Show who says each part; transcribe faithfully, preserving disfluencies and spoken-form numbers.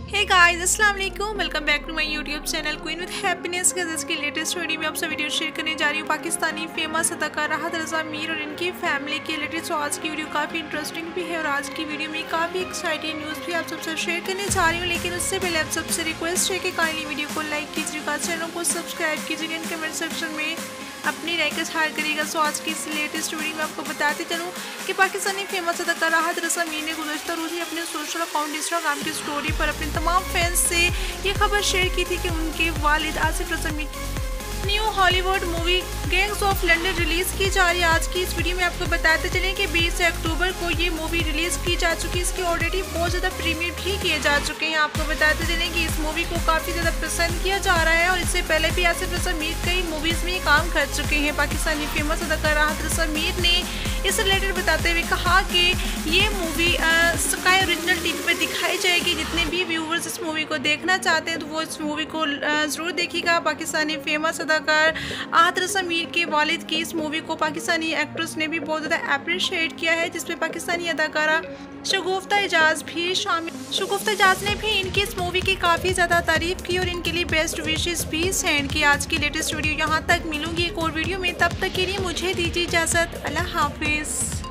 Speaker 1: हे guys, अस्सलाम वालेकुम। Welcome back to my YouTube channel Queen with Happiness. Guys, की latest video में आपसे वीडियो शेयर करने जा रही हूँ पाकिस्तानी फेमस अदाकार राहत रज़ा मीर और इनकी फैमिली के रिलेटेड। सो आज की वीडियो काफ़ी इंटरेस्टिंग भी है और आज की वीडियो में काफ़ी एक्साइटिंग न्यूज़ भी आप सबसे शेयर करने जा रही हूँ। लेकिन उससे पहले आप सबसे रिक्वेस्ट है कि काइंडली वीडियो को लाइक कीजिएगा, चैनल को सब्सक्राइब कीजिएगा, इन कमेंट सेक्शन में अपनी राय का इज़हार करिएगा। सो आज की इस लेटेस्ट वीडियो में आपको बताते चलूँ कि पाकिस्तानी फेमस अदाकार राहत रज़ा मीर ने गुज़श्ता रोज़ ही अपने सोशल अकाउंट इंस्टाग्राम की स्टोरी पर अपने तमाम फैंस से ये खबर शेयर की थी कि उनके वालिद Asif Raza Mir new Hollywood movie Gangs of London release की जा रही है। आज की इस वीडियो में आपको बताते चलें कि बीस अक्टूबर को ये मूवी रिलीज की जा चुकी है। इसकी ऑलरेडी बहुत ज़्यादा प्रीमियर भी किए जा चुके हैं। आपको बताते चलें कि इस मूवी को काफ़ी ज़्यादा पसंद किया जा रहा है और इससे पहले भी आसिफ रज़ा मीर कई मूवीज़ में काम कर चुके हैं। पाकिस्तानी फेमस अदाकार राहत रज़ा मीर ने इस रिलेटेड बताते हुए कहा कि ये मूवी स्काई ओरिजिनल टीवी पर दिखाई जाएगी। जितने भी व्यूवर्स इस मूवी को देखना चाहते हैं तो वो इस मूवी को ज़रूर देखिएगा। पाकिस्तानी फेमस अदाकार राहत रज़ा मीर के वालिद की इस मूवी को पाकिस्तानी एक्ट्रेस ने भी बहुत ज़्यादा अप्रिशिएट किया है, जिसमें पाकिस्तानी अदाकारा शगुफ्ता एजाज भी शामिल शगुफ्ता एजाज ने भी इनकी इस मूवी की काफ़ी ज़्यादा तारीफ की और इनके लिए बेस्ट विशेस भी सेंड की। आज की लेटेस्ट वीडियो यहाँ तक, मिलूंगी एक और वीडियो में, तब तक के लिए मुझे दीजिए इजाज़त। अल्लाह हाफिज़।